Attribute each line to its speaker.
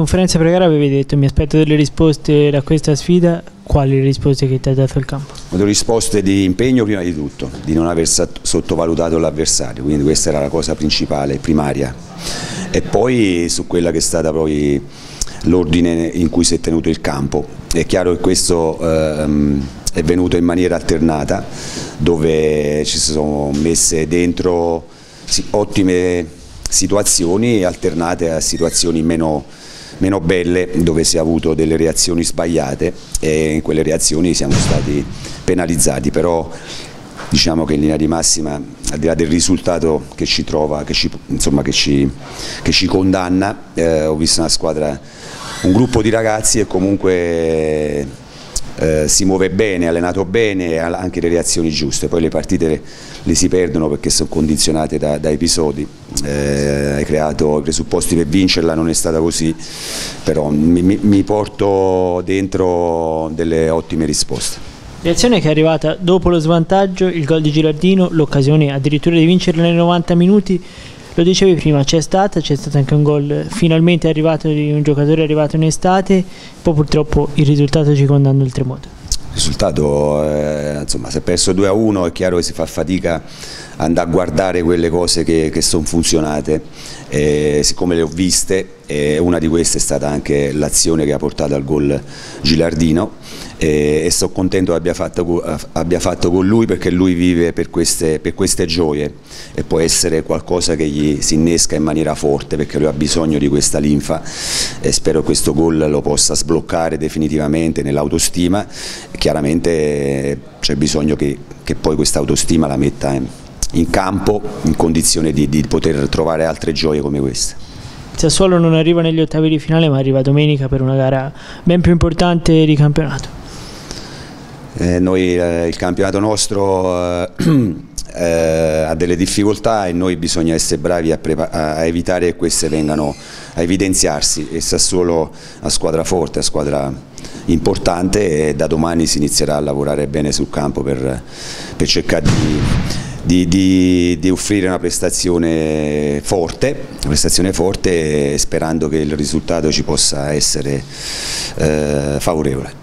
Speaker 1: conferenza pre-gara avevi detto mi aspetto delle risposte da questa sfida. Quali risposte che ti ha dato il campo?
Speaker 2: Le risposte di impegno prima di tutto, di non aver sottovalutato l'avversario, quindi questa era la cosa principale, primaria. E poi su quella che è stata poi l'ordine in cui si è tenuto il campo. È chiaro che questo è venuto in maniera alternata, dove ci si sono messe dentro ottime situazioni alternate a situazioni meno belle, dove si è avuto delle reazioni sbagliate e in quelle reazioni siamo stati penalizzati, però diciamo che in linea di massima, al di là del risultato che ci trova, che ci condanna, ho visto una squadra, un gruppo di ragazzi che comunque si muove bene, allenato bene, ha anche le reazioni giuste. Poi le partite le si perdono perché sono condizionate da episodi. Hai creato i presupposti per vincerla, non è stata così, però mi porto dentro delle ottime risposte.
Speaker 1: Reazione che è arrivata dopo lo svantaggio, il gol di Gilardino, l'occasione addirittura di vincerla nei 90 minuti. Lo dicevi prima, c'è stato anche un gol finalmente arrivato di un giocatore arrivato in estate, poi purtroppo il risultato ci condanna oltremodo.
Speaker 2: Il risultato, insomma, si è perso 2-1, è chiaro che si fa fatica ad andare a guardare quelle cose che sono funzionate, siccome le ho viste, una di queste è stata anche l'azione che ha portato al gol Gilardino, e sono contento che abbia fatto con lui, perché lui vive per queste gioie e può essere qualcosa che gli si innesca in maniera forte, perché lui ha bisogno di questa linfa, e spero che questo gol lo possa sbloccare definitivamente nell'autostima. Chiaramente c'è bisogno che poi questa autostima la metta in campo, in condizione di poter trovare altre gioie come queste.
Speaker 1: Sassuolo non arriva negli ottavi di finale, ma arriva domenica per una gara ben più importante di campionato.
Speaker 2: Noi il campionato nostro ha delle difficoltà e noi bisogna essere bravi a evitare che queste vengano a evidenziarsi, e Sassuolo è una squadra forte, una squadra importante, e da domani si inizierà a lavorare bene sul campo per cercare di offrire una prestazione forte, sperando che il risultato ci possa essere favorevole.